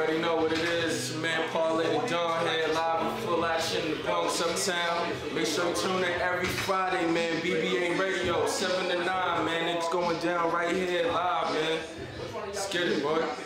already know what it is. Man, Paul Lady Dawn here, live in full action in the Bronx, Uptown. Make sure you tune in every Friday, man. BBA Radio, 7 to 9, man. It's going down right here live, man. Let's get it, boy.